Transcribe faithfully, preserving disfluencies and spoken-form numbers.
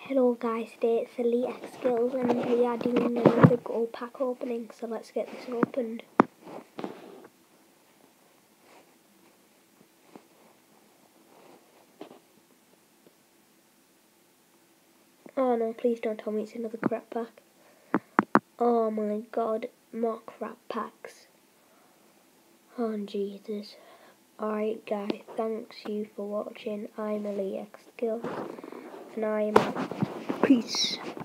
Hello guys, today it's ELiTExxGaMeRz and we are doing another gold pack opening, so let's get this opened. Oh no, please don't tell me it's another crap pack. Oh my god, more crap packs. Oh Jesus. Alright guys, thanks you for watching. I'm ELiTExxGaMeRz and I am out. Peace.